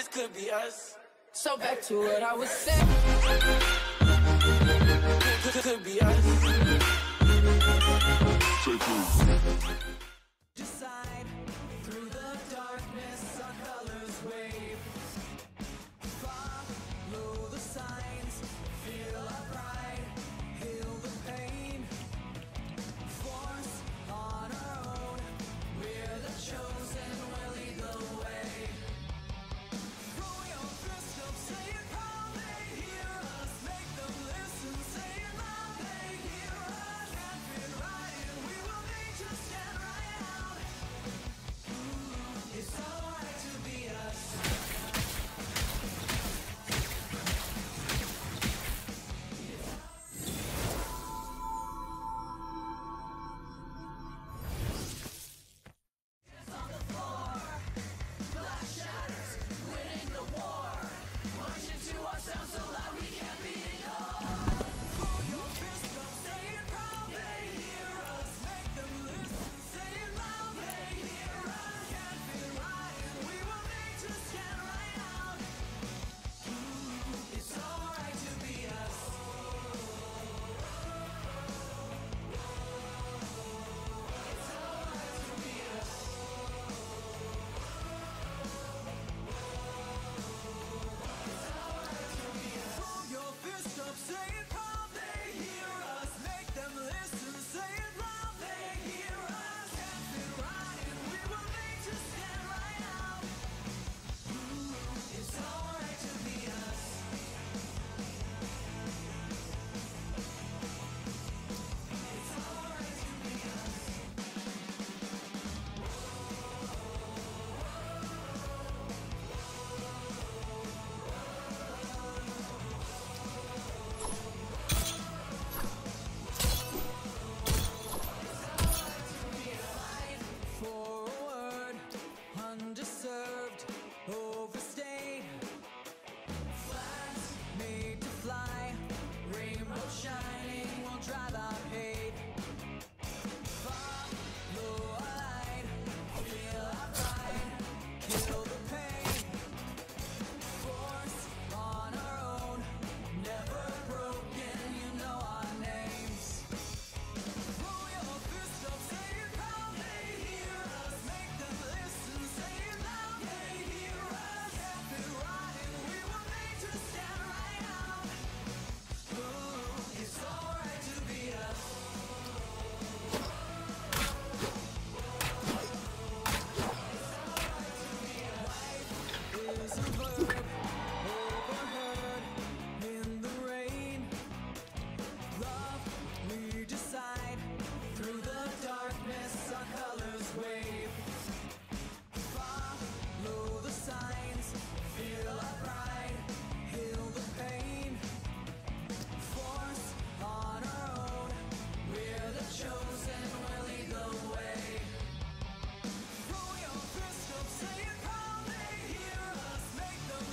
could be us. So back to what I was saying. Could be us. Decide through the darkness, our colors wave. Follow the signs, feel our pride, heal the pain. Force on our own, we're the chosen, we'll lead the way. Throw your fist up, say it proud, they hear us. Make them listen, say it loud, they hear us. Can't fit right in, we will make you stand right out. It's alright to be us. Underserved, overstayed, flags made to fly, rainbow shining will drive out hate. Follow our light, feel our pride, kill the pain. Force on our own, never broken, you know our names. Throw your fist up, say it proud, they hear us. Make them listen, say it loud, they hear us. Can't fit right in, we were made to stand right out. Ooh, it's alright to be us. Life is a verb, overheard in the rain. Love, we decide. Through the darkness, our colors wave. Follow the signs, feel our pride, heal the pain. Force on our own, we're the chosen, we'll lead the way. Throw your fist up, say it proud, they hear us. Make them